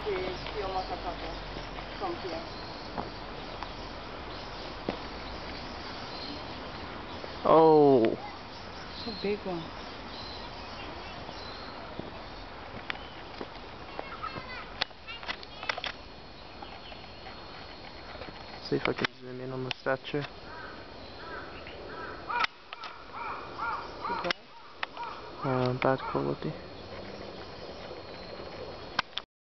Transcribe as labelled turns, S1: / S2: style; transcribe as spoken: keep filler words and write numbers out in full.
S1: is Kiyomasa Kato from here.
S2: Oh.
S1: It's a big one.
S2: See if I can zoom in on the statue. Uh, bad quality.